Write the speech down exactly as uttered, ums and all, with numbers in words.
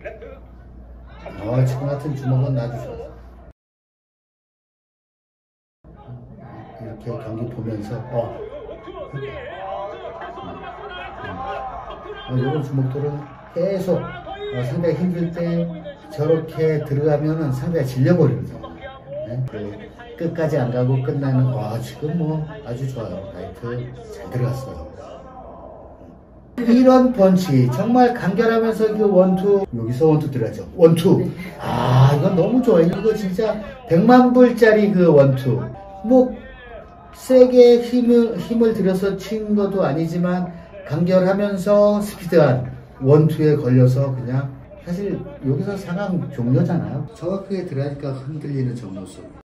아, 지금 같은 주먹은 아주 좋았어. 이렇게 경기 보면서 어, 음, 음. 이런 주먹들은 계속 어, 상대가 힘들 때 저렇게 들어가면은 상대가 질려버리거든요. 네? 그 끝까지 안 가고 끝나는, 와, 지금 뭐 아주 좋아요. 라이트 잘 들어갔어요. 이런 펀치 정말 간결하면서 그 원투, 여기서 원투 들어가죠. 원투. 아, 이건 너무 좋아요. 이거 진짜 백만 불짜리 그 원투. 뭐 세게 힘을 힘을 들여서 친 것도 아니지만 간결하면서 스피드한 원투에 걸려서 그냥, 사실 여기서 상황 종료잖아요. 정확하게 들어가니까 흔들리는 저 모습.